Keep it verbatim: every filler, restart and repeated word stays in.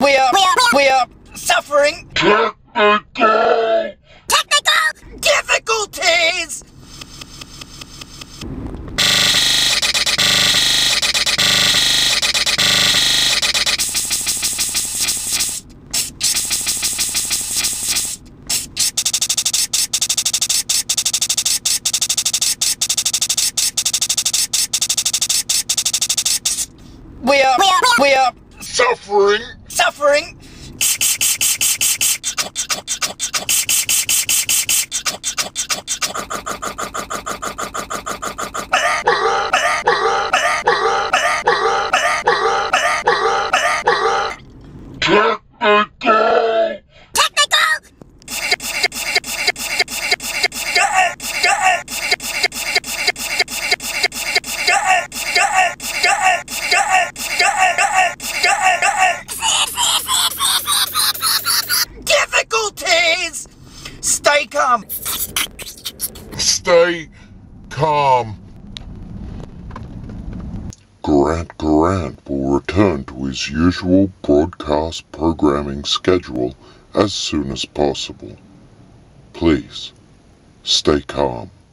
we are, we are, we are suffering technical, technical difficulties. We are, we are, we are suffering, suffering. Difficulties! Stay calm. Stay calm. Grant Grant will return to his usual broadcast programming schedule as soon as possible. Please, stay calm.